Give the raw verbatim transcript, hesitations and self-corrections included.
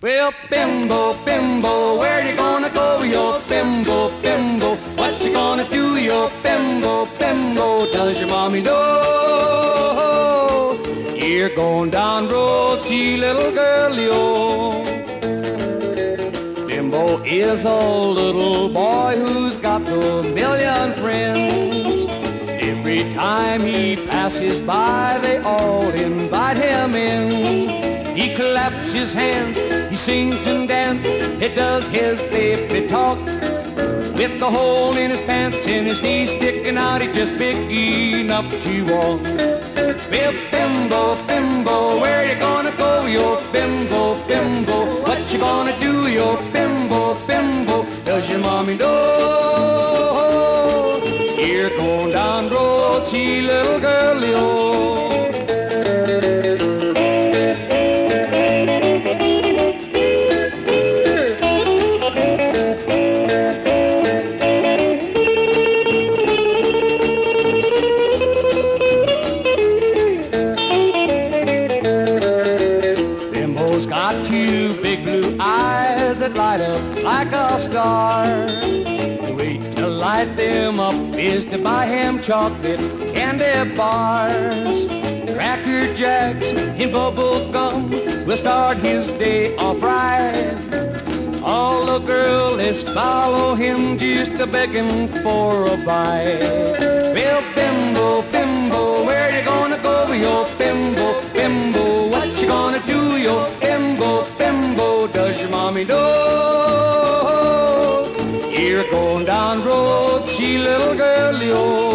Well, bimbo, bimbo, where you gonna go, yo bimbo, bimbo? What you gonna do, yo bimbo, bimbo? Does your mommy know you're going down road, see little girl, yo? Bimbo is a little boy who's got a million friends. Every time he passes by, they all invite him in. He claps his hands, he sings and dances, he does his baby talk. With the hole in his pants and his knees sticking out, he's just big enough to walk. Well, bimbo, bimbo, where you gonna go, yo bimbo, bimbo? What you gonna do, yo bimbo, bimbo? Does your mommy know you're going down road, see little girl, yo? Bimbo's got two big blue eyes that light up like a star. The way to light them up is to buy him chocolate candy bars. Cracker Jacks and bubble gum will start his day off right. All the girls follow him just a begging for a bite. Well, bimbo, bimbo, where you gonna go, yo bimbo, bimbo? What you gonna do, yo bimbo, bimbo? Does your mommy know you're going down road, see little girl, yo?